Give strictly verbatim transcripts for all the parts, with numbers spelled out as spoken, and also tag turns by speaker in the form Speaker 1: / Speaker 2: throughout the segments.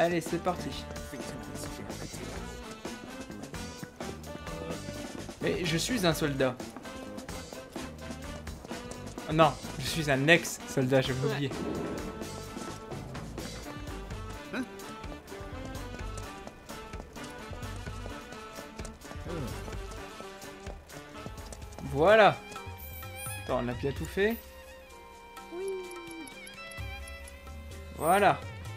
Speaker 1: Allez, c'est parti. Mais je suis un soldat. Oh non, je suis un ex-soldat, j'avais
Speaker 2: Ouais.
Speaker 1: oublié.
Speaker 3: Hein?
Speaker 1: Voilà. Attends, on a bien tout fait. Voilà.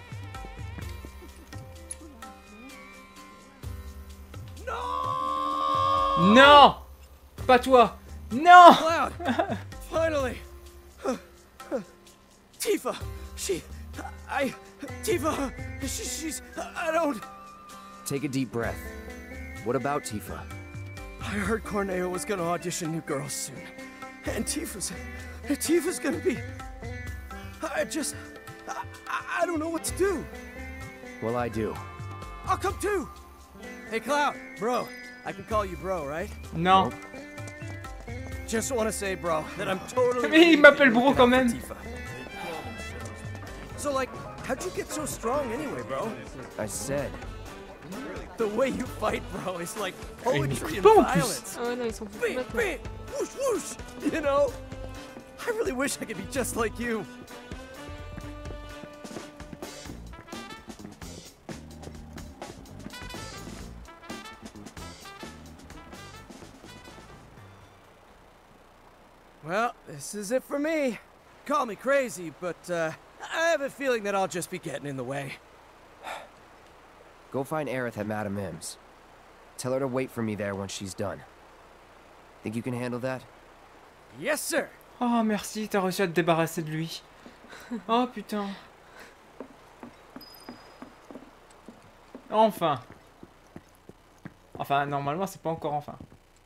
Speaker 1: Non! Pas toi! Non!
Speaker 4: Cloud! Finally! Tifa! She... I... Tifa! She, she's... I don't...
Speaker 5: Take a deep breath. What about Tifa?
Speaker 4: I heard Corneo was gonna audition new girls soon. And Tifa's... Tifa's gonna be... I just... I, I don't know what to do.
Speaker 5: Well, I do.
Speaker 4: I'll come too! Hey, Cloud! Bro. I can call you bro, right?
Speaker 1: Non.
Speaker 4: Just want to say, bro, that I'm totally...
Speaker 1: Mais il m'appelle bro quand même.
Speaker 4: Tifa. So, like, how'd you get so strong anyway, bro?
Speaker 5: I said.
Speaker 4: The way you fight, bro, is like
Speaker 1: Il
Speaker 4: poetry
Speaker 1: m'écoute
Speaker 4: and
Speaker 1: pas en plus.
Speaker 4: violence.
Speaker 2: Ah ouais, non, ils sont fous
Speaker 4: Bing,
Speaker 2: complètement.
Speaker 4: bing, whoosh, whoosh, you know? I really wish I could be just like you. Well, this is it for me. Call me crazy, but uh, I have a feeling that I'll just be getting in the way.
Speaker 5: Go find Aerith at Madame M's. Tell her to wait for me there when she's done. Think you can handle that?
Speaker 4: Yes, sir.
Speaker 1: Oh merci, t'as réussi à te débarrasser de lui. Oh putain. Enfin. Enfin, normalement, c'est pas encore enfin.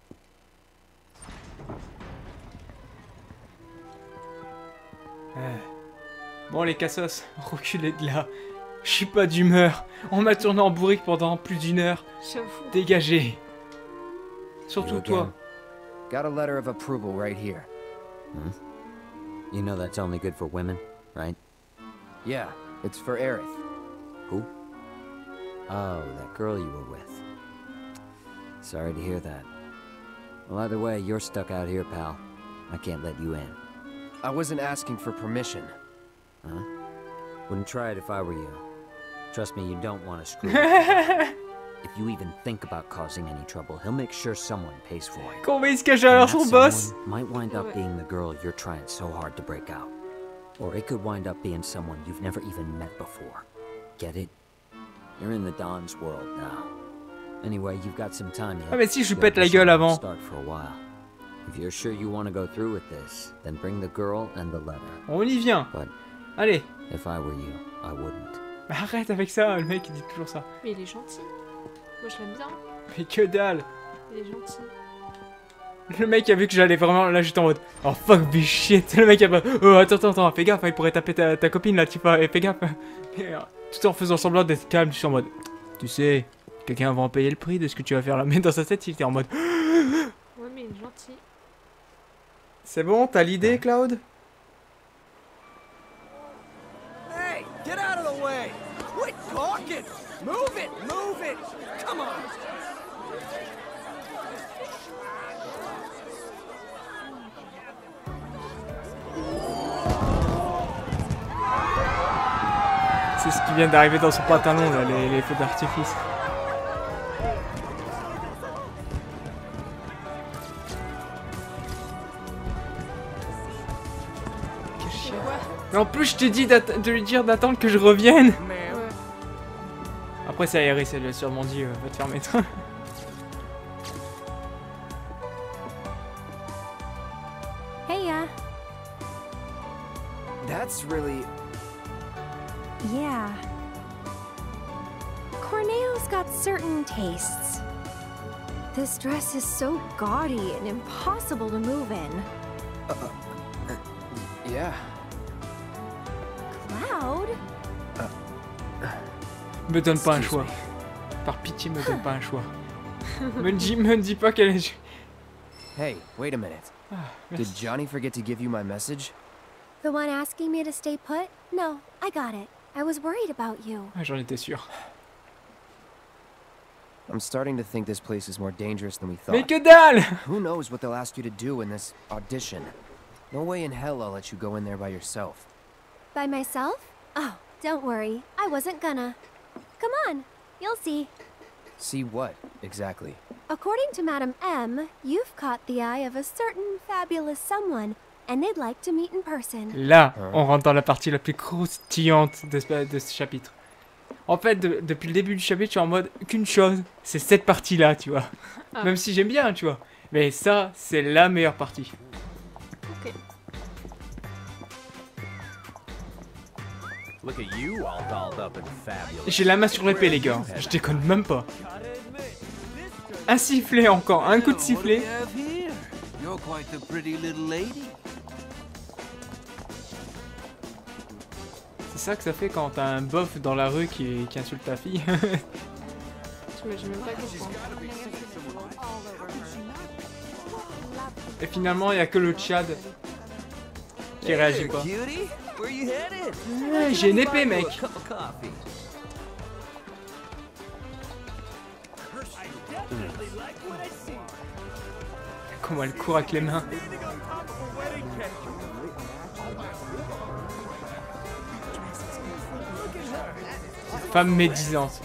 Speaker 1: Euh. Bon, les cassos, reculez de là. Je suis pas d'humeur. On m'a tourné en bourrique pendant plus d'une heure.
Speaker 2: J'avoue.
Speaker 1: Dégagez. Surtout
Speaker 5: You
Speaker 1: toi.
Speaker 5: again. Got a letter of approval right here.
Speaker 6: Hmm? You know that's only good for women, right?
Speaker 5: Yeah, it's for Aerith.
Speaker 6: Who? Oh, that girl you were with. Sorry to hear that. Well, either way, you're stuck out here, pal. I can't let you in.
Speaker 5: I wasn't asking for permission.
Speaker 6: Huh? Wouldn't try it if I were you. Trust me, you don't want to screw it. If you even think about causing any trouble, he'll make sure someone pays for it.
Speaker 1: Comment il se cache derrière
Speaker 6: And
Speaker 1: son
Speaker 6: that
Speaker 1: boss?
Speaker 6: someone might wind up
Speaker 2: Ouais.
Speaker 6: being the girl you're trying so hard to break out. Or it could wind up being someone you've never even met before. Get it? You're in the Don's world now. Anyway, you've got some time yet.
Speaker 1: Ah mais si, je lui
Speaker 6: You'll
Speaker 1: pète la
Speaker 6: be
Speaker 1: gueule
Speaker 6: sure to
Speaker 1: avant.
Speaker 6: Start for a while. If you're sure you want to go through with this, then bring the girl and the letter.
Speaker 1: On y vient.
Speaker 6: But
Speaker 1: Allez.
Speaker 6: if I were you, I wouldn't.
Speaker 1: Mais arrête avec ça, le mec il dit toujours ça.
Speaker 2: Mais il est gentil. Moi, je l'aime bien.
Speaker 1: Mais que dalle.
Speaker 2: Il est gentil.
Speaker 1: Le mec a vu que j'allais vraiment, là j'étais en mode oh fuck this shit. Le mec a pas, oh attends attends attends, fais gaffe, il pourrait taper ta, ta copine là, tu fais, fais gaffe. Et, euh, tout en faisant semblant d'être calme, je suis en mode, tu sais, quelqu'un va en payer le prix de ce que tu vas faire là. Mais dans sa tête il était en mode,
Speaker 2: Ouais, mais il est gentil.
Speaker 1: c'est bon, t'as l'idée Cloud?
Speaker 4: Hey, get out of the way! Quit talking! Move it! Move it! Come on!
Speaker 1: C'est ce qui vient d'arriver dans son pantalon là, les, les feux d'artifice. Quel chien. Mais en plus je t'ai dit de lui dire d'attendre que je revienne.
Speaker 4: Man.
Speaker 2: Ouais.
Speaker 1: Après c'est Aerith, elle lui a sûrement dit euh, va te faire mettre.
Speaker 7: Hey, ya.
Speaker 5: That's really...
Speaker 7: Yeah. Corneo's got certain tastes. This dress is so gaudy and impossible to move in.
Speaker 5: Yeah.
Speaker 7: Cloud?
Speaker 1: Me donne pas un
Speaker 5: Excuse
Speaker 1: choix.
Speaker 5: me.
Speaker 1: Par pitié, me donne pas un choix. me dis, me dis pas qu'elle est.
Speaker 5: Hey, wait a minute.
Speaker 1: Ah,
Speaker 5: Did
Speaker 1: merci.
Speaker 5: Johnny forget to give you my message?
Speaker 7: The one asking me to stay put? No, I got it. I was worried about you.
Speaker 1: Ah, j'en étais sûr.
Speaker 5: I'm starting to think this place is more dangerous than we
Speaker 1: Mais
Speaker 5: thought.
Speaker 1: que dalle!
Speaker 5: Who knows what they'll ask you to do in this audition? No way in hell I'll let you go in there by yourself.
Speaker 7: By myself? Oh, don't worry. I wasn't gonna. Come on, you'll see.
Speaker 5: See what, exactly?
Speaker 7: According to Madame M, you've caught the eye of a certain fabulous someone, and they'd like to meet in person.
Speaker 1: Là,
Speaker 5: Hein?
Speaker 1: on rentre dans la partie la plus croustillante de ce, de ce chapitre. En fait, de- depuis le début du chapitre, je suis en mode qu'une chose, c'est cette partie-là, tu vois.
Speaker 2: Ah.
Speaker 1: Même si j'aime bien, tu vois. Mais ça, c'est la meilleure partie.
Speaker 2: Ok.
Speaker 3: Look at you all dolled up and fabulous.
Speaker 1: J'ai la main sur l'épée, les gars. Je déconne même pas. Un sifflet encore, un coup de sifflet.
Speaker 8: You're quite the pretty little lady.
Speaker 1: C'est ça que ça fait quand t'as un bof dans la rue qui, qui insulte ta fille.
Speaker 2: J'imagine même pas comprendre.
Speaker 1: Et finalement, il y a que le Tchad qui réagit
Speaker 8: Hey,
Speaker 1: pas.
Speaker 8: cutie, where you headed?
Speaker 1: Ouais, j'ai une épée, mec.
Speaker 8: A cup of coffee.
Speaker 1: Comment elle court avec les mains. Femme médisante.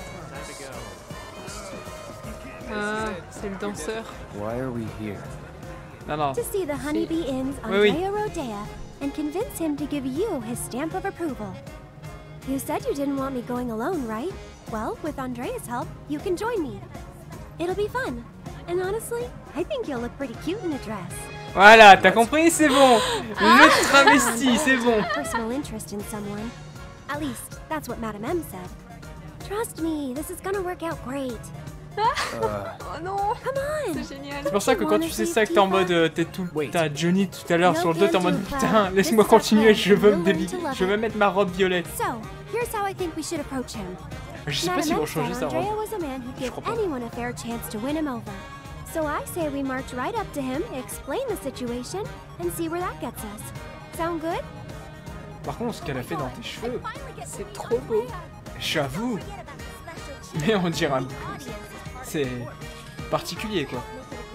Speaker 2: Ah, c'est le danseur.
Speaker 5: Why are we here?
Speaker 1: Non, non.
Speaker 7: To see the Honeybee Inn's
Speaker 1: Oui, oui.
Speaker 7: Andrea Rodea and convince him to give you his stamp of approval. You said you didn't want me going alone, right? Well, with Andrea's help, you can join me. It'll be fun. And honestly, I think you'll look pretty cute in a dress.
Speaker 1: Voilà, t'as compris, c'est bon. Le travesti, c'est bon.
Speaker 7: Personal interest in someone. At least, that's what Madame M said. Trust me, this is gonna work out great.
Speaker 5: Uh,
Speaker 2: Oh non,
Speaker 7: Come on!
Speaker 2: c'est génial.
Speaker 1: C'est pour ça que quand tu sais ça, que t'es en mode, euh, t'es tout, t'as Johnny tout à l'heure sur le dos, t'es en mode putain, laisse-moi continuer, je veux me débi- je veux mettre ma robe violette.
Speaker 7: So, here's how I think we should approach him.
Speaker 1: Je sais pas
Speaker 7: Madame
Speaker 1: s'ils vont
Speaker 7: M
Speaker 1: changer
Speaker 7: said
Speaker 1: sa
Speaker 7: Andrea
Speaker 1: robe.
Speaker 7: was a man who'd
Speaker 1: Je
Speaker 7: give
Speaker 1: crois pas.
Speaker 7: anyone a fair chance to win him over. So I say we march right up to him, explain the situation, and see where that gets us. Sound good?
Speaker 1: Par contre, ce qu'elle a fait dans tes cheveux,
Speaker 2: C'est trop beau.
Speaker 1: j'avoue. Mais on dirait un... C'est particulier, quoi.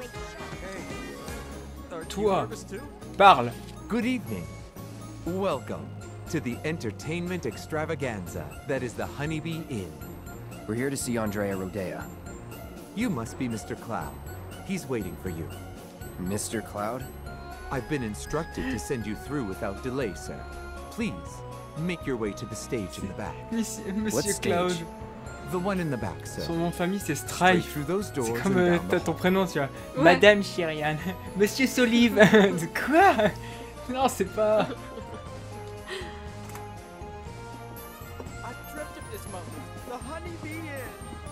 Speaker 1: Toi, parle.
Speaker 3: Good evening. Welcome to the entertainment extravaganza that is the Honeybee Inn.
Speaker 5: we're here to see Andrea Rodea.
Speaker 3: You must be Mister Cloud. He's waiting for you.
Speaker 5: Mister Cloud?
Speaker 3: I've been instructed to send you through without delay, sir. Please, make your way to the stage in the back.
Speaker 1: Miss-
Speaker 5: What
Speaker 1: Monsieur
Speaker 5: stage?
Speaker 1: Cloud.
Speaker 3: The one in the back, sir.
Speaker 1: Son nom de famille, c'est
Speaker 3: Straight
Speaker 1: Strife.
Speaker 3: through those doors
Speaker 1: C'est comme
Speaker 3: and
Speaker 1: euh,
Speaker 3: down
Speaker 1: t'as
Speaker 3: the
Speaker 1: ton
Speaker 3: hall.
Speaker 1: prénom, tu vois.
Speaker 2: Ouais.
Speaker 1: Madame Chériane. Monsieur Solive. De quoi? Non, c'est pas...
Speaker 4: I've dreamt of this moment. The Honeybee Inn.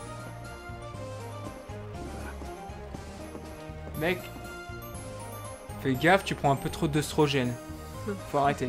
Speaker 1: Mec, fais gaffe, tu prends un peu trop d'œstrogène. Faut arrêter.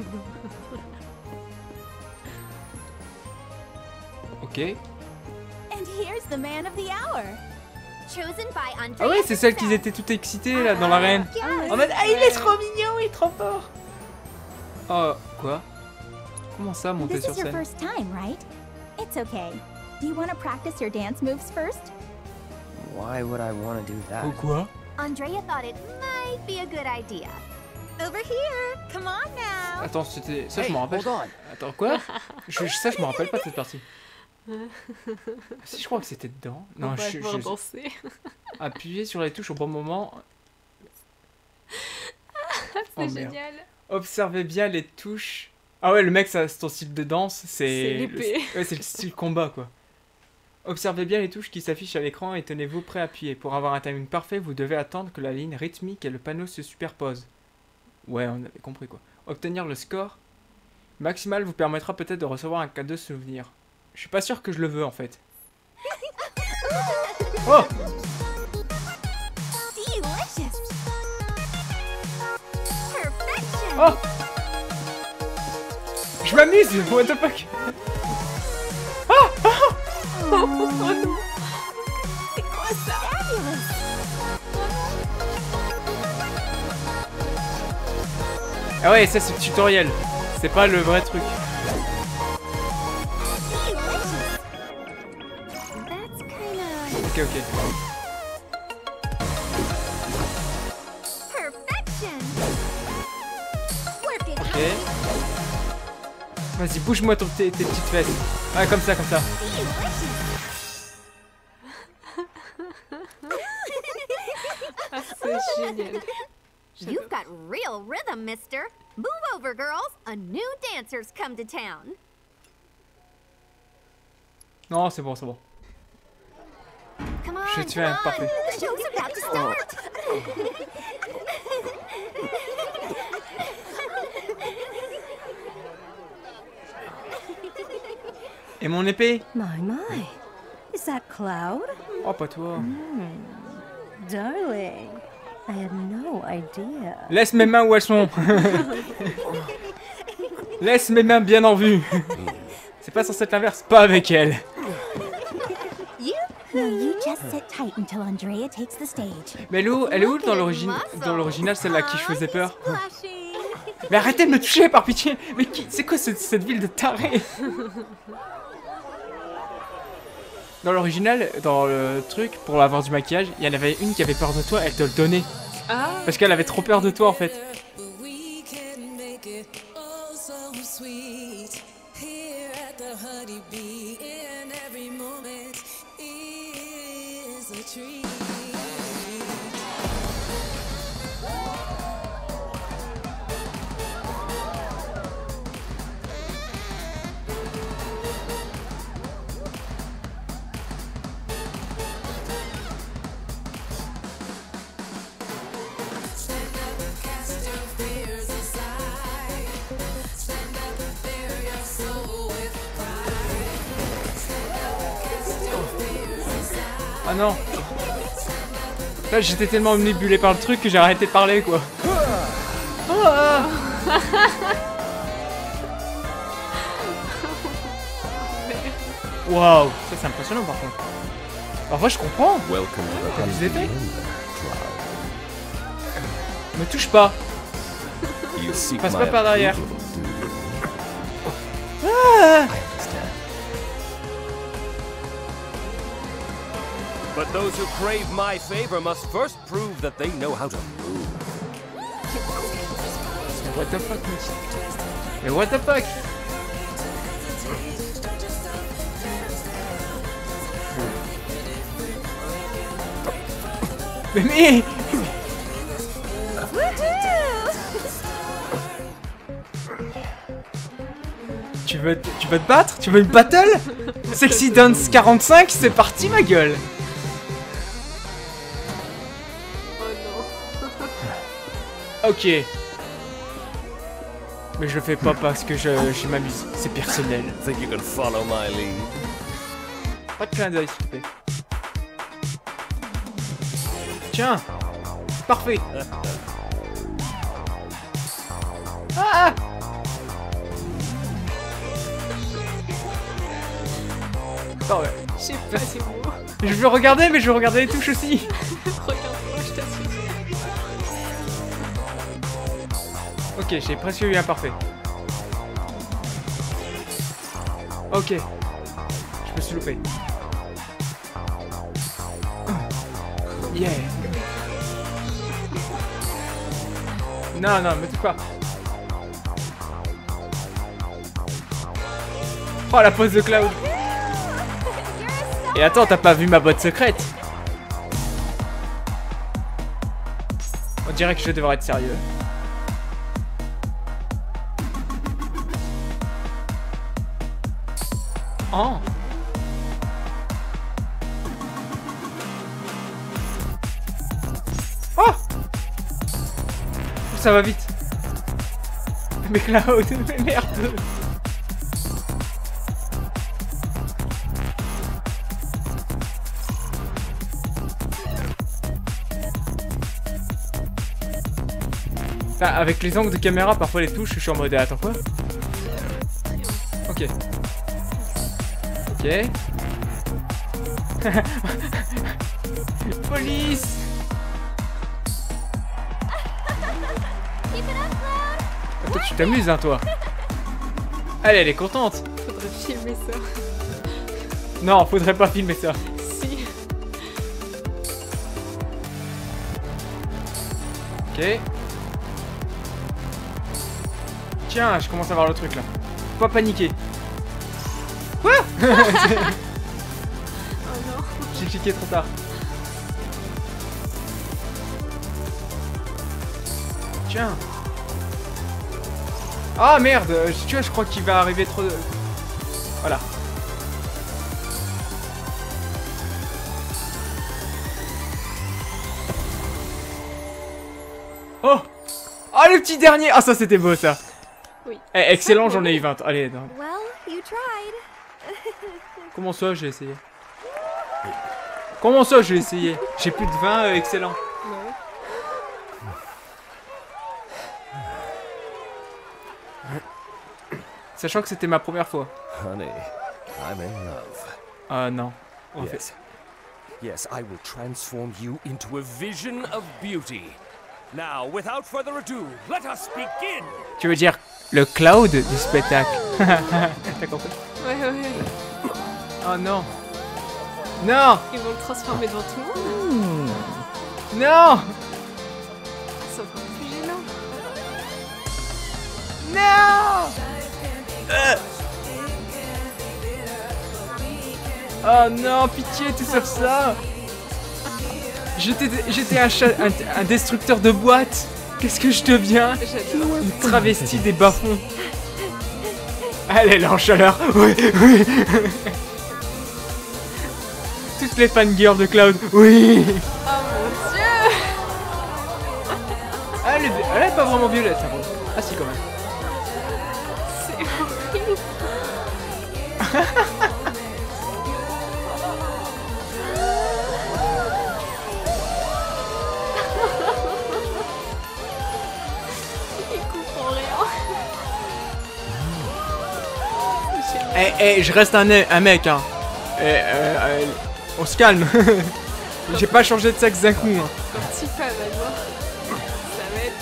Speaker 1: Ok.
Speaker 9: And here's the man of the hour. Chosen by Andrea.
Speaker 1: Ah ouais, c'est celle qu'ils étaient toutes excitées là dans l'arène. En mode, ah il est trop mignon, il est trop fort. Oh, quoi? Comment ça, monter
Speaker 9: This
Speaker 1: sur
Speaker 9: is your
Speaker 1: scène?
Speaker 9: first time, right? It's okay. Do you want to practice your dance moves first?
Speaker 5: Why would I want to do that?
Speaker 1: Oh quoi?
Speaker 9: Andrea thought it might be a good idea. Over here. Come on now.
Speaker 1: Attends, c'était... Ça, je
Speaker 5: Hey,
Speaker 1: m'en rappelle.
Speaker 5: hold on.
Speaker 1: Attends, quoi? je, Ça, je me rappelle pas de cette partie. Si, je crois que c'était dedans.
Speaker 2: On
Speaker 1: Non,
Speaker 2: va
Speaker 1: je,
Speaker 2: devoir
Speaker 1: je...
Speaker 2: danser.
Speaker 1: Appuyer sur les touches au bon moment.
Speaker 2: C'est
Speaker 1: Oh, merde.
Speaker 2: génial.
Speaker 1: Observez bien les touches. Ah ouais, le mec, ça, c'est ton style de danse, c'est...
Speaker 2: C'est l'épée.
Speaker 1: le- Ouais, c'est le style combat, quoi. Observez bien les touches qui s'affichent à l'écran et tenez-vous prêt à appuyer. Pour avoir un timing parfait, vous devez attendre que la ligne rythmique et le panneau se superposent. Ouais, on avait compris, quoi. Obtenir le score maximal vous permettra peut-être de recevoir un cadeau souvenir. Je suis pas sûr que je le veux, en fait. Oh!
Speaker 9: Delicious. Perfection.
Speaker 1: Oh! Je m'amuse! What the fuck?
Speaker 9: C'est quoi ça? Fabulous.
Speaker 1: Ah ouais, ça c'est le tutoriel. C'est pas le vrai truc. Ok, ok.
Speaker 9: Perfection. Work it.
Speaker 1: Ok. Vas-y, bouge-moi ton- tes, tes petites fesses. Ouais, comme ça, comme ça.
Speaker 2: Ah, c'est génial.
Speaker 9: You've got real rhythm, mister. Move over, girls. A new dancer's come to town.
Speaker 1: Non, c'est bon, c'est bon.
Speaker 9: Come on,
Speaker 1: Je tué
Speaker 9: come
Speaker 1: un,
Speaker 9: on.
Speaker 1: parfait.
Speaker 9: The show's about to start.
Speaker 1: Et mon épée?
Speaker 10: My, my. Is that Cloud?
Speaker 1: Oh, pas toi.
Speaker 10: Darling, I had no idea.
Speaker 1: Laisse mes mains où elles sont. Laisse mes mains bien en vue. C'est pas censé être l'inverse, pas avec elle.
Speaker 7: No, you just sit tight until Andrea takes the stage.
Speaker 1: Mais elle est où, elle est où dans l'origine, dans l'original, celle-là qui je faisais peur?
Speaker 9: Splashing.
Speaker 1: Mais arrêtez de me toucher par pitié. Mais qui, c'est quoi cette, cette ville de tarés? Dans l'original, dans le truc, pour avoir du maquillage, il y en avait une qui avait peur de toi, elle te le donnait.
Speaker 2: Ah,
Speaker 1: Parce qu'elle avait trop peur de toi en fait. Ah non. Là j'étais tellement omnibulé par le truc que j'ai arrêté de parler quoi. Ah. Waouh, ça c'est impressionnant par contre. Parfois je comprends. Comme ils étaient. Me touche pas. Passe pas par derrière. Ah.
Speaker 11: But those who crave my favor must first prove that they know how to move.
Speaker 1: What the fuck, mec? Mais what the fuck? Mais mais Tu veux, te- tu veux te battre? Tu veux une battle? Sexy Dance quarante-cinq, c'est parti ma gueule! Ok. Mais je le fais pas parce que je, je m'amuse, c'est personnel.
Speaker 11: Think you can follow my lead?
Speaker 1: Pas de clin d'œil s'il te plaît. Tiens! Parfait! Ah! Oh ouais.
Speaker 2: je sais pas, c'est beau.
Speaker 1: Je veux regarder, mais je veux regarder les touches aussi!
Speaker 2: Regarde-moi, je t'assure.
Speaker 1: Ok, j'ai presque eu un parfait. Ok. Je me suis loupé. Yeah. Non, non, me touche pas. Oh, la pose de Cloud. Et attends, t'as pas vu ma botte secrète? On dirait que je devrais être sérieux. Oh. Oh. Ça va vite. Mais Cloud, mais merde. Enfin, avec les angles de caméra, parfois les touches, je suis en mode attends quoi? Ok. Ok. Police. Toi tu t'amuses hein toi. Allez, elle est contente.
Speaker 2: Faudrait filmer ça.
Speaker 1: Non, faudrait pas filmer ça.
Speaker 2: Si.
Speaker 1: Ok. Tiens, je commence à voir le truc là. Faut pas paniquer. Quoi?
Speaker 2: Oh non.
Speaker 1: J'ai cliqué trop tard. Tiens. Ah merde, tu vois, je crois qu'il va arriver trop de... Voilà. Oh! Ah, le petit dernier! Ah, ça c'était beau ça!
Speaker 2: Oui.
Speaker 1: Eh, excellent, j'en ai eu vingt. Allez, non.
Speaker 7: Well, you tried.
Speaker 1: Comment ça, j'ai essayé? Comment ça, j'ai essayé? J'ai plus de vingt, euh, excellent.
Speaker 2: Non.
Speaker 1: Sachant que c'était ma première fois.
Speaker 11: Honey, I'm in love.
Speaker 1: Ah non. En
Speaker 11: Yes.
Speaker 1: fait.
Speaker 11: Yes, I will transform you into a vision of beauty. Now, without further ado, let us begin.
Speaker 1: Tu veux dire le cloud du spectacle? T'as compris?
Speaker 2: Ouais, ouais.
Speaker 1: Oh non. Non.
Speaker 2: Ils vont le transformer devant tout le monde.
Speaker 1: Non.
Speaker 2: C'est encore plus gênant.
Speaker 1: Non. Euh. Oh non, pitié, t'es sur ça. J'étais j'étais un, cha- un, un destructeur de boîtes. Qu'est-ce que je deviens?
Speaker 2: J'adore.
Speaker 1: Une travestie des bas-fonds. Elle est là en chaleur. Oui, oui. Toutes les fangirls de Cloud. Oui.
Speaker 2: Oh mon dieu.
Speaker 1: Ah, elle, est, elle est pas vraiment violette, ça. Ah si, quand même.
Speaker 2: C'est horrible. Il comprend rien.
Speaker 1: Eh, eh, je reste un, un mec, hein. Eh, euh, euh, on se calme. J'ai pas changé de sexe d'un coup. Hein.
Speaker 2: Quand Tifa va le voir, ça va être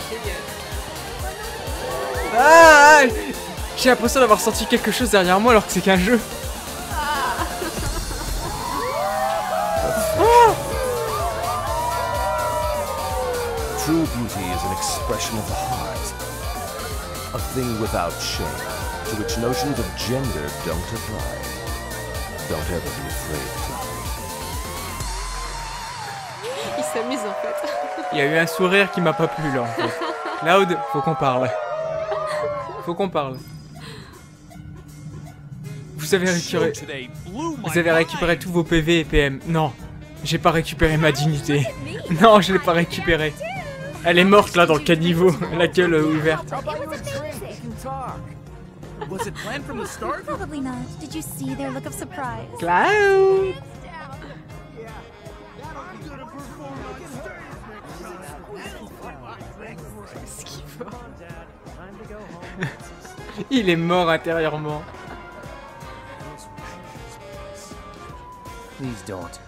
Speaker 2: génial.
Speaker 1: Ah, j'ai l'impression d'avoir senti quelque chose derrière moi alors que c'est qu'un jeu.
Speaker 11: True beauty is an expression of the heart. A thing without shame, to which notions of gender don't apply. Don't ever be afraid, Cloud.
Speaker 2: Il s'amuse en fait.
Speaker 1: Il y a eu un sourire qui m'a pas plu là en fait. Cloud, faut qu'on parle. Faut qu'on parle. Vous avez récupéré... Vous avez récupéré tous vos P V et P M. Non, j'ai pas récupéré ma dignité. Non, je l'ai pas récupérée. Elle est morte là dans le caniveau, la gueule euh, ouverte.
Speaker 4: Was it planned from the start?
Speaker 9: Probably not. Did you see their look of surprise?
Speaker 1: Cloud. Il est mort intérieurement.
Speaker 5: Please don't.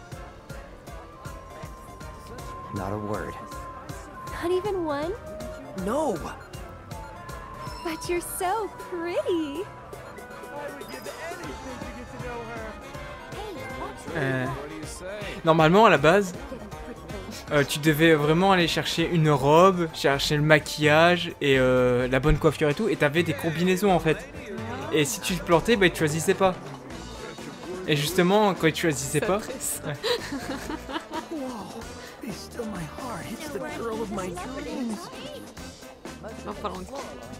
Speaker 5: Not a word.
Speaker 7: Not even one?
Speaker 5: No!
Speaker 7: But you're so pretty.
Speaker 1: Euh, normalement, à la base, euh, tu devais vraiment aller chercher une robe, chercher le maquillage et euh, la bonne coiffure et tout, et t'avais des combinaisons en fait. Et si tu te plantais, bah, tu choisissais pas. Et justement, quand tu choisissais
Speaker 2: Ça
Speaker 1: pas...
Speaker 2: presse.
Speaker 1: Ouais.
Speaker 2: En parlant de...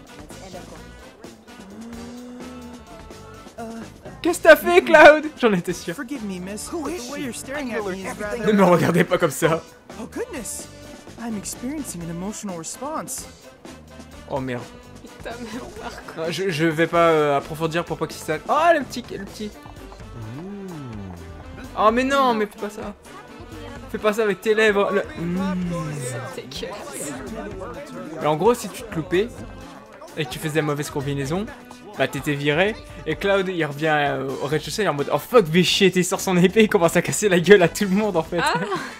Speaker 1: Qu'est-ce que t'as fait, Cloud? J'en étais sûr.
Speaker 4: Forgive me, miss, but the way you're staring at me is rather...
Speaker 1: Ne me regardez pas comme ça.
Speaker 4: Oh goodness! I'm experiencing an emotional response.
Speaker 1: Oh merde.
Speaker 2: Il t'a même par contre.
Speaker 1: Non, je, je vais pas euh, approfondir pour pas qu'il sache. Oh, le petit, le petit. Oh mais non, mais fais pas ça. Fais pas ça avec tes lèvres. Le... Mmh.
Speaker 2: C'est dégueulasse.
Speaker 1: Mais en gros, si tu te loupais et que tu faisais la mauvaise combinaison, bah t'étais viré. Et Cloud il revient euh, au rez-de-chaussée, il est en mode oh fuck, vais chier, il sort son épée, il commence à casser la gueule à tout le monde en fait.
Speaker 2: Ah.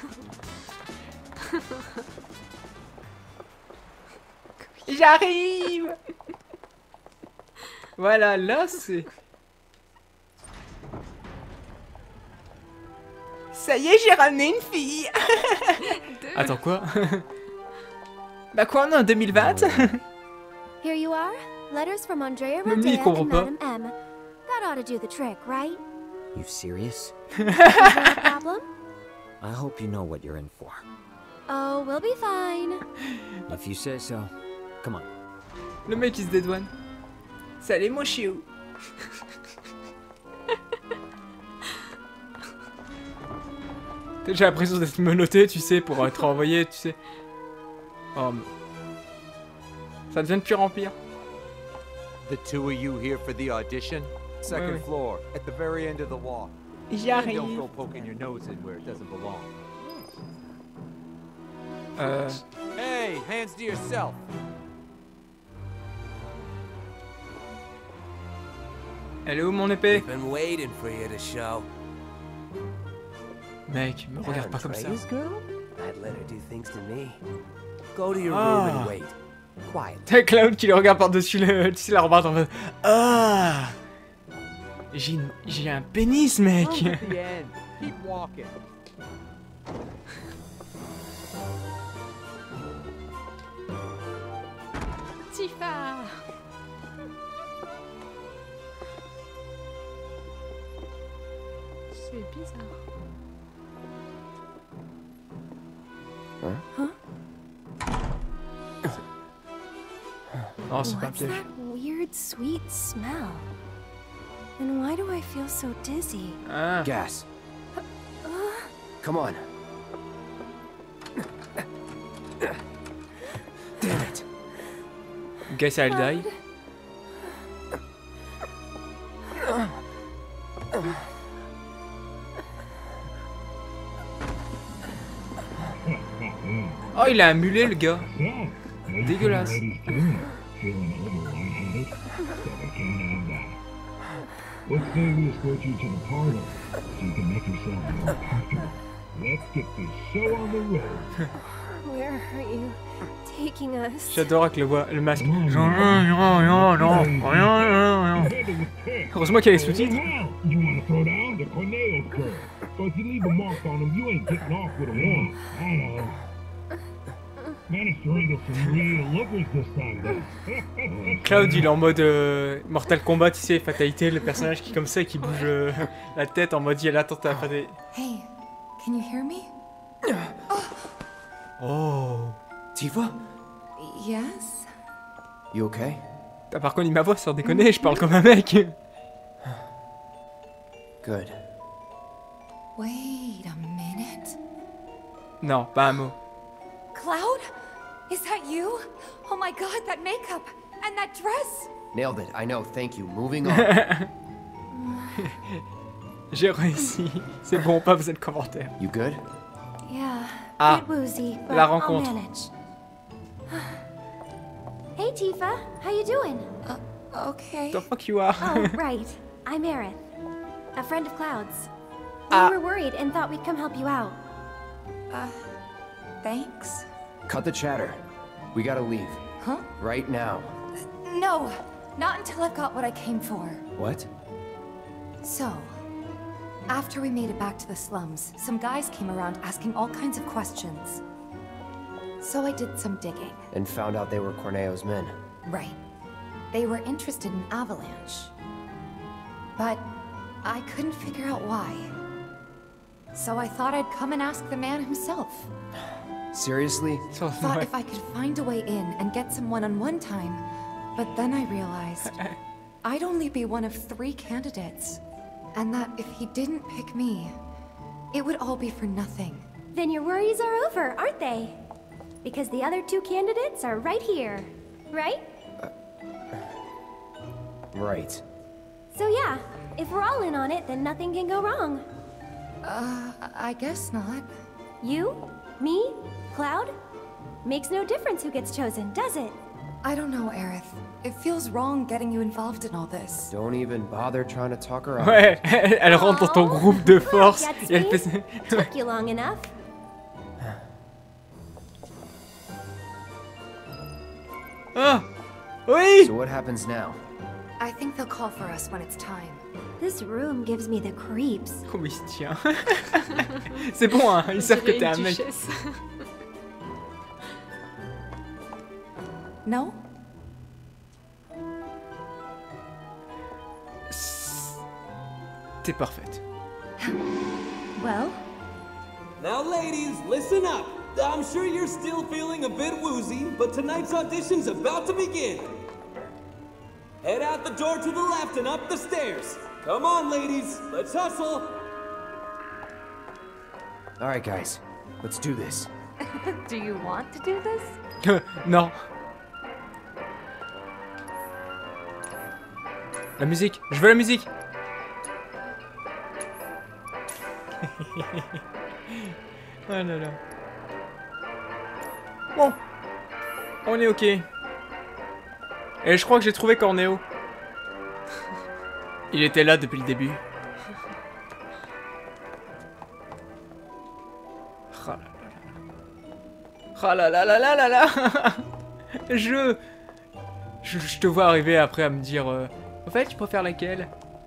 Speaker 1: J'arrive. Voilà, là c'est. Ça y est, j'ai ramené une fille. Attends quoi? Bah quoi, on est en deux mille vingt?
Speaker 7: Here you are. Letters from Andrea
Speaker 1: Même lui, il
Speaker 7: Rodea
Speaker 1: comprend
Speaker 7: and
Speaker 1: pas.
Speaker 7: Madame M. That ought to do the trick, right?
Speaker 6: You serious?
Speaker 7: Is there a problem?
Speaker 6: I hope you know what you're in for.
Speaker 7: Oh, we'll be fine.
Speaker 6: If you say so. Come on.
Speaker 1: Le mec il se dédouane. Salut mon chiou. J'ai l'impression d'être menotté, tu sais, pour être envoyé, tu sais. Oh, mais... ça devient de pire en pire.
Speaker 3: The two of you here for the audition? Second
Speaker 1: Ouais, ouais.
Speaker 3: floor, at the very end of the wall.
Speaker 1: J'y
Speaker 3: And
Speaker 1: arrive.
Speaker 3: don't go poking your nose in where it doesn't belong.
Speaker 1: Euh...
Speaker 3: Hey, hands to yourself.
Speaker 1: Elle est où mon épée?
Speaker 8: Been waiting for you to show.
Speaker 1: Mec, me regarde pas comme ça.
Speaker 8: Andrea's girl? I'd let her do things to me. Go to your room
Speaker 1: Ah.
Speaker 8: and wait. Quiet.
Speaker 1: T'as Cloud qui le regarde par-dessus le... Tu sais, la remarque en mode... Ah, J'ai une... j'ai un pénis, mec.
Speaker 3: Room at the end. Keep walking.
Speaker 2: Tifa. C'est bizarre.
Speaker 1: Oh, c'est pas un
Speaker 7: What's
Speaker 1: piège.
Speaker 7: that weird, sweet smell? And why do I feel so dizzy?
Speaker 1: Ah.
Speaker 5: Gas. Come on. Damn it.
Speaker 1: Guess I'll die. Oh, il a un mulet, le gars. Dégueulasse.
Speaker 12: Let's say we escort you to the parlor so you can make yourself more comfortable. Let's get this show on the road.
Speaker 7: Where are you taking us?
Speaker 1: J'adore avec le, voix, le masque. Heureusement qu'il y a les sous-titres.
Speaker 12: You want to throw down the Corneo's girl. So if you leave a mark on him, you ain't getting off with a one. I know. Managed to wrangle some real lookers this time, though.
Speaker 1: Cloud, il est en mode euh, Mortal Kombat, tu sais, fatalité, le personnage qui comme ça, qui bouge euh, la tête en mode il est là, attends, t'as fatalité.
Speaker 13: Hey, can you hear me?
Speaker 1: Oh.
Speaker 5: Tifa?
Speaker 13: Yes?
Speaker 5: You okay?
Speaker 1: Ah, par contre, il ma voix, sans déconner, je parle comme un mec.
Speaker 5: Good.
Speaker 13: Wait a minute.
Speaker 1: Non, pas un mot.
Speaker 13: Cloud? Is that you? Oh my god, that makeup! And that dress!
Speaker 5: Nailed it. I know. Thank you. Moving on.
Speaker 1: J'ai réussi. C'est bon, pas besoin de commentaires.
Speaker 5: You good?
Speaker 7: Yeah,
Speaker 1: Ah,
Speaker 7: bit woozy, but
Speaker 1: la
Speaker 7: I'll
Speaker 1: rencontre.
Speaker 7: manage. Hey Tifa, how you doing?
Speaker 13: Uh, okay.
Speaker 1: The fuck you are?
Speaker 7: Oh, right. I'm Aerith, a friend of Cloud's. We
Speaker 1: Ah.
Speaker 7: were worried and thought we'd come help you out.
Speaker 13: Uh, thanks.
Speaker 5: Cut the chatter. We gotta leave.
Speaker 13: Huh?
Speaker 5: Right now.
Speaker 13: No, not until I've got what I came for.
Speaker 5: What?
Speaker 13: So, after we made it back to the slums, some guys came around asking all kinds of questions. So I did some digging.
Speaker 5: And found out they were Corneo's men.
Speaker 13: Right. They were interested in Avalanche. But I couldn't figure out why. So I thought I'd come and ask the man himself.
Speaker 5: Seriously?
Speaker 13: Thought if I could find a way in and get some one-on-one time, but then I realized I'd only be one of three candidates, and that if he didn't pick me, it would all be for nothing.
Speaker 7: Then your worries are over, aren't they? Because the other two candidates are right here, right?
Speaker 5: Right.
Speaker 7: So yeah, if we're all in on it, then nothing can go wrong.
Speaker 13: Uh, I guess not.
Speaker 7: You? Me? Cloud? Makes no difference who gets chosen, does it?
Speaker 13: I don't know, Aerith. It feels wrong getting you involved in all this.
Speaker 5: Don't even bother trying to talk her out.
Speaker 1: Ouais, elle rentre dans ton groupe de force
Speaker 7: Gets
Speaker 1: et elle
Speaker 7: me.
Speaker 1: fait...
Speaker 7: Took you long enough.
Speaker 1: Ah! Oui!
Speaker 5: So what happens now?
Speaker 13: I think they'll call for us when it's time.
Speaker 7: This room gives me the creeps.
Speaker 1: Comment il se tient? C'est bon, hein, ils savent que t'es un mec.
Speaker 13: No?
Speaker 1: T'es parfaite.
Speaker 10: Well?
Speaker 14: Now, ladies, listen up. I'm sure you're still feeling a bit woozy, but tonight's audition's about to begin. Head out the door to the left and up the stairs. Come on, ladies, let's hustle.
Speaker 5: All right, guys, let's do this.
Speaker 10: Do you want to do this?
Speaker 1: Non. La musique, je veux la musique. Oh là là. Bon. On est ok. Et je crois que j'ai trouvé Corneo. Il était là depuis le début. Oh là là là là là là. Je... je... Je te vois arriver après à me dire... Euh, en fait, tu préfères laquelle?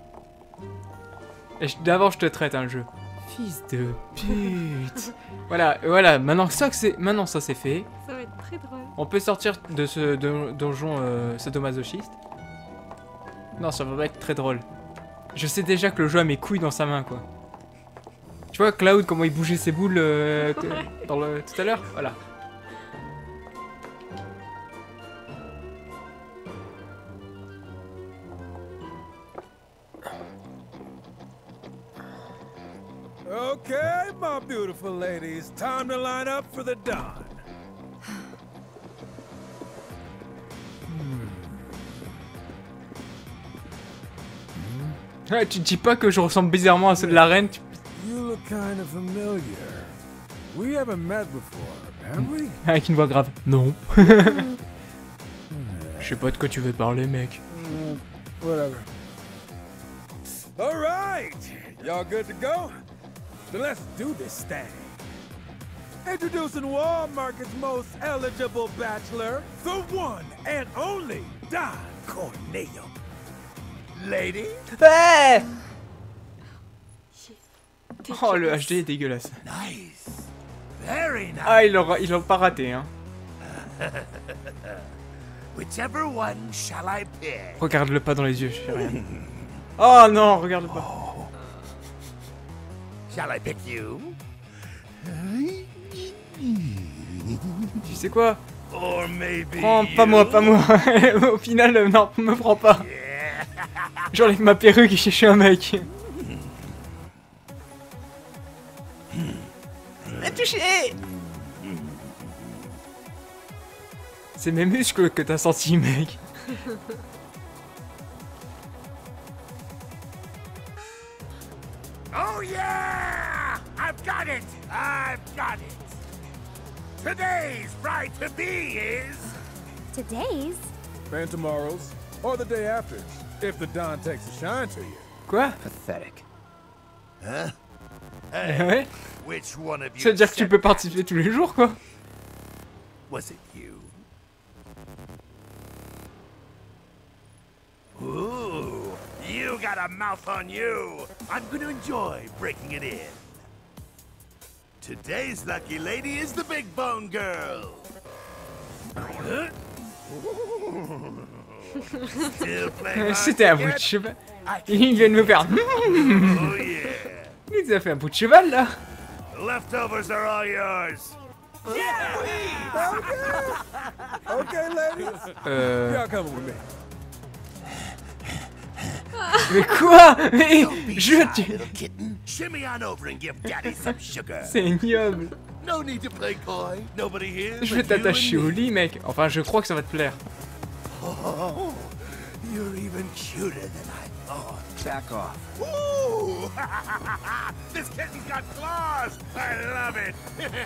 Speaker 1: Et d'abord, je te traite un jeu. Fils de pute. Voilà, voilà, maintenant ça que c'est, maintenant ça c'est fait.
Speaker 2: Ça va être très drôle.
Speaker 1: On peut sortir de ce don donjon euh, sadomasochiste. Non, ça va pas être très drôle. Je sais déjà que le jeu a mes couilles dans sa main, quoi. Tu vois, Cloud, comment il bougeait ses boules euh, ouais. dans le, tout à l'heure? Voilà.
Speaker 15: Okay, my beautiful ladies, time to line up for the dawn.
Speaker 1: Ouais, tu te dis pas que je ressemble bizarrement à ceux de la reine? Tu...
Speaker 15: You look kind of familiar. We haven't met before, have we?
Speaker 1: Avec une voix grave. Non. Je sais pas de quoi tu veux parler, mec.
Speaker 15: Mm, whatever. All right, y'all good to go? Then let's do this thing. Introducing Wall Market's most eligible bachelor, the one and only Don Corneo. Lady?
Speaker 1: Hey! Oh, le H D est dégueulasse.
Speaker 15: Nice. Very nice.
Speaker 1: Ah, ils l'ont ils l'ont pas raté, hein.
Speaker 15: Whichever one shall I pick?
Speaker 1: Regarde-le pas dans les yeux, je fais rien. Oh non, regarde-le pas.
Speaker 15: Oh. Shall I pick you?
Speaker 1: Tu sais quoi?
Speaker 15: Or maybe
Speaker 1: Prends, pas moi, pas moi. Au final, euh, non, me prends pas. J'enlève ma perruque et je suis un mec. La touché. C'est mes muscles que t'as senti, mec.
Speaker 15: Oh yeah! I've got it! I've got it! Today's bride to be is...
Speaker 7: Today's?
Speaker 15: And tomorrow's, or the day after, if the dawn takes a shine to you.
Speaker 1: Quoi?
Speaker 5: Pathetic.
Speaker 15: Huh?
Speaker 1: Ouais.
Speaker 15: Which one of you
Speaker 1: Ça veut dire que tu peux participer tous les jours, quoi.
Speaker 15: Was it you? Ooh, you got a mouth on you. I'm gonna enjoy breaking it in. Today's lucky lady is the Big Bone Girl. Huh?
Speaker 1: C'était un bout de cheval. Il vient de me faire.
Speaker 15: Oh yeah.
Speaker 1: Il nous a fait un bout de cheval là.
Speaker 15: Leftovers are all yours. Yeah. Okay. Okay, ladies.
Speaker 1: Euh...
Speaker 15: Y'all coming with me.
Speaker 1: Mais quoi? Mais je tu...
Speaker 15: Shimmy on over and give daddy some sugar.
Speaker 1: C'est ignoble.
Speaker 15: No need to play coy. Nobody here.
Speaker 1: Je vais t'attacher au lit, mec. Enfin, je crois que ça va te plaire.
Speaker 15: Oh, you're even cuter than I thought.
Speaker 5: Back off.
Speaker 15: Ooh! This kitten's got claws. I love it.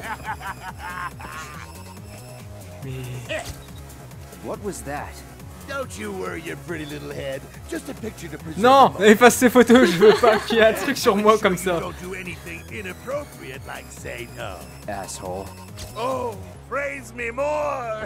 Speaker 1: Mais...
Speaker 5: What was that?
Speaker 15: Don't you worry your pretty little head. Just a picture to preserve.
Speaker 1: Non, efface ces photos, je veux pas qu'il y ait un truc sur moi comme ça.
Speaker 15: Don't do anything inappropriate like say no.
Speaker 5: Asshole.
Speaker 15: Oh, praise me more.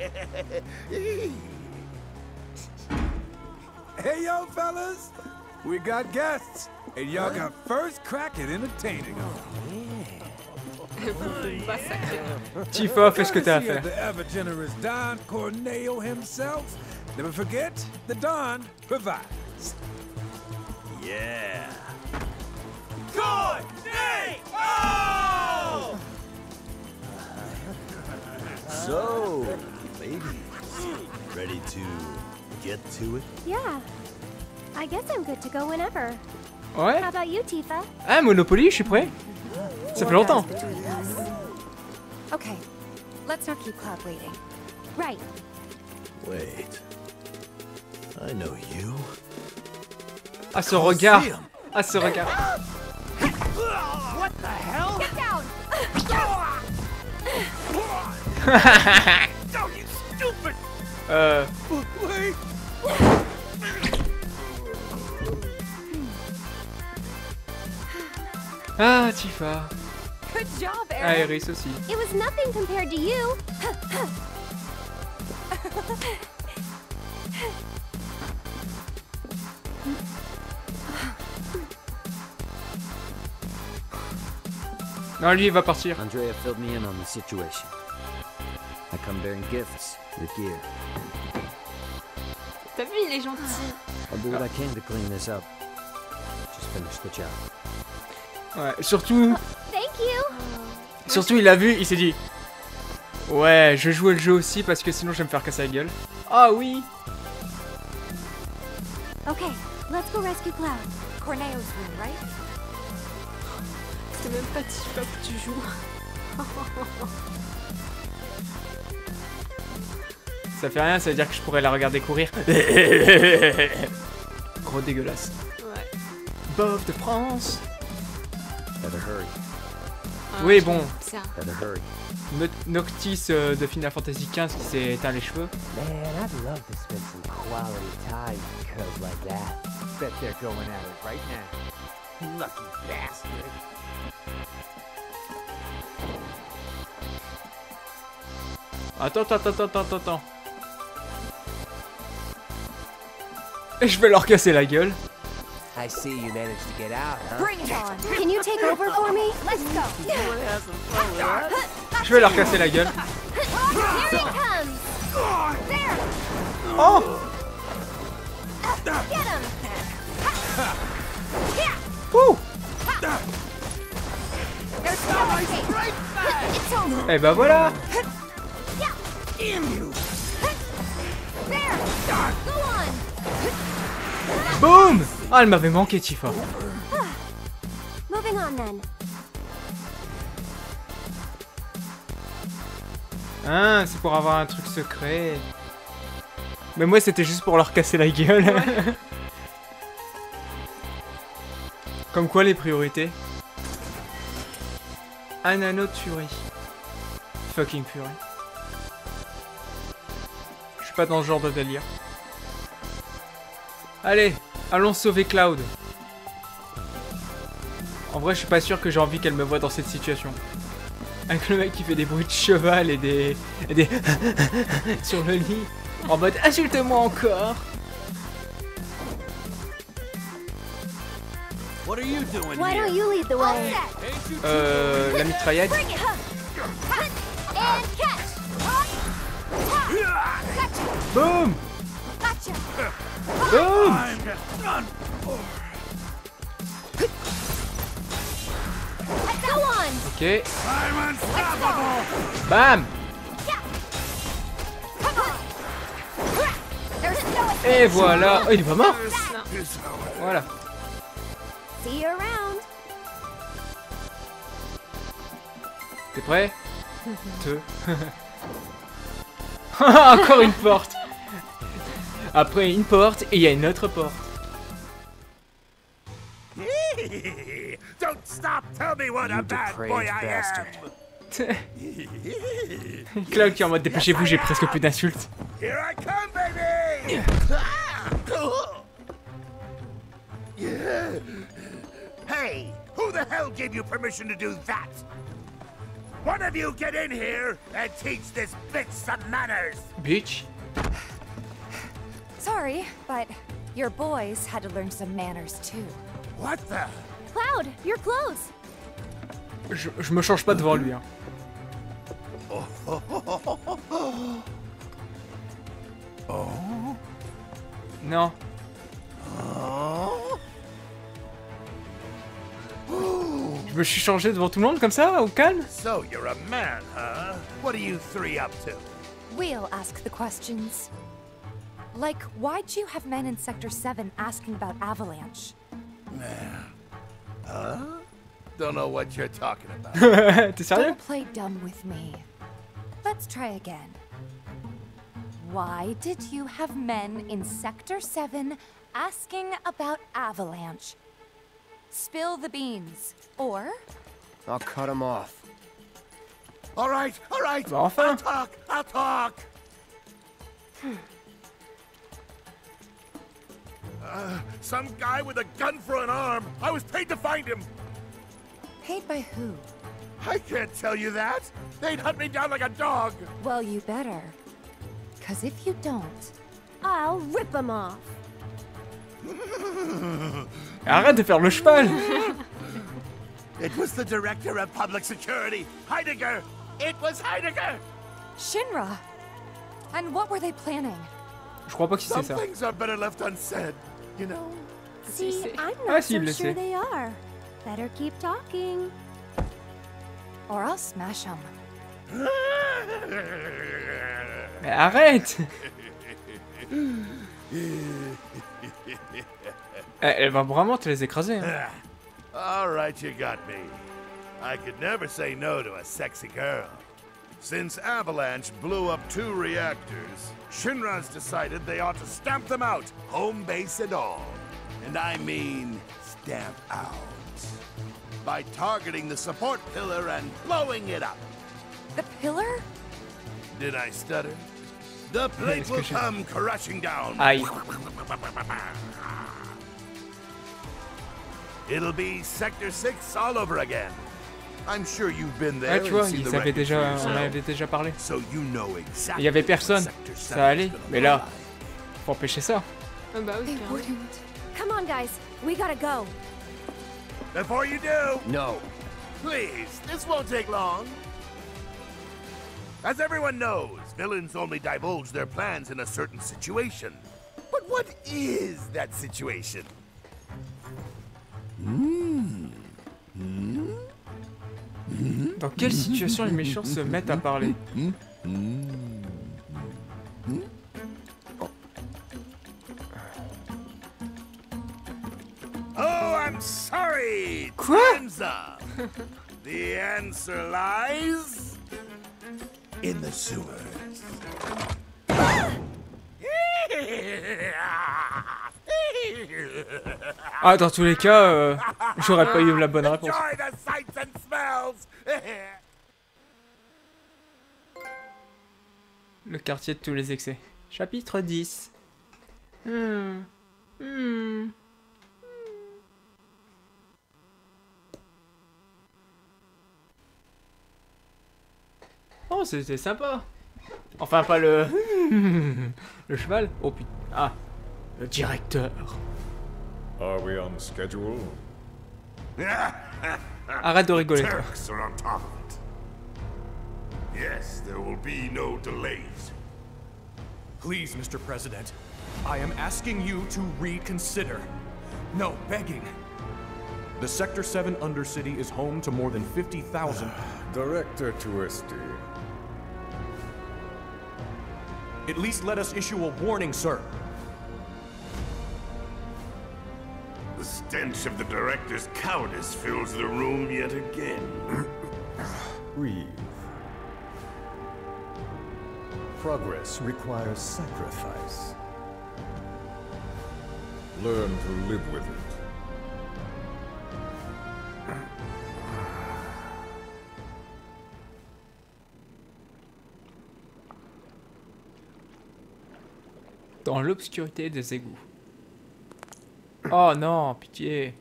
Speaker 15: Hey yo, fellas. We got guests, and y'all got first crack at entertaining them.
Speaker 1: Tifa, fais ce que t'as à faire.
Speaker 15: The ever generous Don Corneo himself. Never forget, the Don provides. Yeah.
Speaker 4: Corneo!
Speaker 16: So, ladies, ready to get to it?
Speaker 7: Yeah. I guess I'm good to go whenever.
Speaker 1: Ouais.
Speaker 7: How about you, Tifa?
Speaker 1: Ah, Monopoly, je suis prêt. Ça fait longtemps.
Speaker 13: Okay, let's not keep Cloud waiting.
Speaker 7: Right.
Speaker 16: Wait. I know you.
Speaker 1: Ah, ce regard. Ah, ce regard.
Speaker 4: What the hell?
Speaker 9: Get down!
Speaker 4: Oh, you stupid!
Speaker 1: Euh.
Speaker 4: Wait!
Speaker 1: Ah, Tifa.
Speaker 9: Good job,
Speaker 1: Ah,
Speaker 9: Aaron.
Speaker 1: Aerys aussi.
Speaker 7: It was nothing compared to you.
Speaker 1: Non, lui, il va partir.
Speaker 6: Andrea filled me in on the situation. I come bearing gifts, your gear.
Speaker 2: T'as vu, il est gentil.
Speaker 6: I'll do what I can to clean this up. Just finish the job.
Speaker 1: Ouais, surtout,
Speaker 7: Thank you.
Speaker 1: surtout, il a vu, il s'est dit. Ouais, je joue le jeu aussi parce que sinon je vais me faire casser la gueule. Ah oui.
Speaker 7: Okay, let's go rescue Cloud.
Speaker 13: Corneo's room, right?
Speaker 2: C'est même pas Tifa que tu joues.
Speaker 1: Ça fait rien, ça veut dire que je pourrais la regarder courir. Gros dégueulasse.
Speaker 2: Ouais.
Speaker 1: Bof de France.
Speaker 6: Better hurry.
Speaker 2: Ah,
Speaker 1: Oui,
Speaker 2: je
Speaker 1: bon.
Speaker 2: trouve ça.
Speaker 6: Better hurry.
Speaker 1: No- Noctis euh, de Final Fantasy quinze qui s'est éteint les cheveux.
Speaker 8: Man, I'd love to spend some quality time with cubs like that. Bet they're going at it right now. Lucky bastard.
Speaker 1: Attends, attends, attends, attends, attends. Et je vais leur casser la gueule.
Speaker 8: I see you managed to get out, huh?
Speaker 9: Bring it on.
Speaker 7: Can you take over for me?
Speaker 9: Let's go.
Speaker 1: Je vais leur casser la gueule.
Speaker 9: Here he comes. There.
Speaker 1: Oh!
Speaker 9: Get him.
Speaker 1: Ouh!
Speaker 9: There's no escape. It's over.
Speaker 1: Eh ben voilà!
Speaker 9: There. Go on.
Speaker 1: Boum! Ah, elle m'avait manqué, Tifa.
Speaker 7: Moving on then.
Speaker 1: Ah, c'est pour avoir un truc secret. Mais moi, c'était juste pour leur casser la gueule.
Speaker 2: Ouais.
Speaker 1: Comme quoi, les priorités. Un anneau de furie. Fucking furie. Je suis pas dans ce genre de délire. Allez, allons sauver Cloud. En vrai, je suis pas sûr que j'ai envie qu'elle me voie dans cette situation. Avec le mec qui fait des bruits de cheval et des... Et des sur le lit. En mode, insulte-moi encore.
Speaker 4: What are you doing
Speaker 7: Why
Speaker 4: here?
Speaker 7: don't you lead the way?
Speaker 1: Euh... La mitraillette.
Speaker 9: Bring it. And catch. Gotcha.
Speaker 1: Boum.
Speaker 9: Gotcha.
Speaker 1: Boum.
Speaker 4: I'm done.
Speaker 9: Go on.
Speaker 1: Ok.
Speaker 4: I'm unstoppable.
Speaker 1: Bam.
Speaker 9: Come on. There's no escape.
Speaker 1: Et voilà. Oh, il est pas mort. Voilà.
Speaker 7: See you around.
Speaker 1: T'es prêt? Deux. Encore une porte. Après une porte et il y a une autre porte.
Speaker 12: Don't stop, tell me what a bad boy I am.
Speaker 1: Cloud qui est en mode dépêchez-vous, j'ai presque plus d'insultes.
Speaker 12: Here I come, baby. Hey, who the hell gave you permission to do that? One of you get in here and teach this bitch some manners.
Speaker 1: Bitch.
Speaker 13: Sorry, but your boys had to learn some manners too.
Speaker 12: What the?
Speaker 7: Cloud, your clothes.
Speaker 1: Je, je me change pas devant lui. Hein.
Speaker 16: Oh.
Speaker 1: Non. Je me suis changé devant tout le monde comme ça, au calme?
Speaker 16: So you're a man, huh? What are you three up to?
Speaker 10: We'll ask the questions. Like, why'd you have men in Sector seven asking about Avalanche?
Speaker 16: Man. Huh? Don't know what you're talking about.
Speaker 1: T'es sérieux?
Speaker 10: Don't play dumb with me. Let's try again. Why did you have men in Sector seven asking about Avalanche? Spill the beans. Or...
Speaker 5: I'll cut him off.
Speaker 16: All right, all right.
Speaker 1: Bah, enfin.
Speaker 16: I'll talk, I'll talk. uh, some guy with a gun for an arm. I was paid to find him.
Speaker 10: Paid by who?
Speaker 16: I can't tell you that. They'd hunt me down like a dog.
Speaker 10: Well, you better. Cause if you don't...
Speaker 7: I'll rip him off.
Speaker 1: Arrête de faire le cheval.
Speaker 16: It was the director of public security, Heidegger. It was Heidegger.
Speaker 10: Shinra. And what were they planning?
Speaker 1: Je crois pas qu'il sait
Speaker 16: Some
Speaker 1: ça.
Speaker 16: things are better left unsaid, you know.
Speaker 7: See, I'm
Speaker 1: Ah,
Speaker 7: not
Speaker 1: si, il
Speaker 7: so
Speaker 1: le
Speaker 7: sure
Speaker 1: sait.
Speaker 7: they are. Better keep talking.
Speaker 10: Or I'll smash them.
Speaker 1: Mais arrête. Elle, elle va vraiment te les écraser. Hein.
Speaker 16: All right, you got me. I could never say no to a sexy girl. Since Avalanche blew up two reactors, Shinra's decided they ought to stamp them out, home base and all. And I mean stamp out. By targeting the support pillar and blowing it up.
Speaker 10: The pillar?
Speaker 16: Did I stutter? The plate will come crashing down.
Speaker 1: Aïe.
Speaker 16: It'll be Sector six all over again. I'm sure you've been there.
Speaker 1: Ouais, tu vois,
Speaker 16: and seen
Speaker 1: ils
Speaker 16: the
Speaker 1: avaient
Speaker 16: wreckage
Speaker 1: déjà,
Speaker 16: for
Speaker 1: on
Speaker 16: yourself.
Speaker 1: avait déjà parlé.
Speaker 16: So you know exactly
Speaker 1: Il y avait personne.
Speaker 16: Sector seven
Speaker 1: Ça allait.
Speaker 16: is gonna
Speaker 1: Mais là,
Speaker 16: look
Speaker 1: faut empêcher ça.
Speaker 2: Ah bah oui,
Speaker 10: They
Speaker 2: carrément.
Speaker 10: wouldn't.
Speaker 7: Come on, guys. We gotta go.
Speaker 16: like. Before you do,
Speaker 5: No.
Speaker 16: please, this won't take long. As everyone knows, villains only divulge their plans in a certain situation. But what is that situation? Hmm. Hmm?
Speaker 1: Dans quelle situation les méchants se mettent à parler?
Speaker 16: Oh, I'm sorry.
Speaker 1: Quoi?
Speaker 16: Time's up. The answer lies in the sewers.
Speaker 1: Ah, dans tous les cas, euh, j'aurais pas eu la bonne réponse.
Speaker 16: Enjoy the sights and smells.
Speaker 1: Le quartier de tous les excès. Chapitre dix. Hmm. Hmm. Oh, c'était sympa. Enfin, pas le... le cheval. Oh putain. Ah. Le directeur.
Speaker 17: Are we on schedule?
Speaker 1: Arrête de rigoler, toi.
Speaker 12: Turks are on top of it. Yes, there will be no delays.
Speaker 18: Please, Mister President, I am asking you to reconsider. No, begging. The Sector seven Undercity is home to more than fifty thousand...
Speaker 17: Director Twisty.
Speaker 18: At least let us issue a warning, sir.
Speaker 12: The stench of the director's cowardice fills the room yet again.
Speaker 11: Breathe. Progress requires sacrifice.
Speaker 17: Learn to live with it.
Speaker 1: Dans l'obscurité des égouts. Oh non, pitié.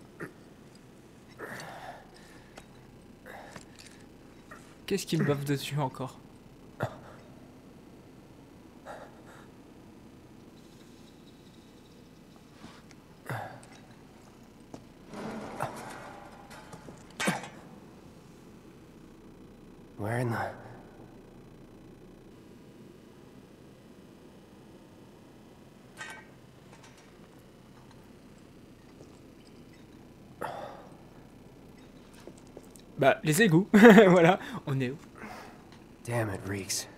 Speaker 1: Qu'est-ce qui me baffe dessus encore?
Speaker 5: Where in the...
Speaker 1: Bah, les égouts. Voilà, on est où?
Speaker 5: Damn, it reeks.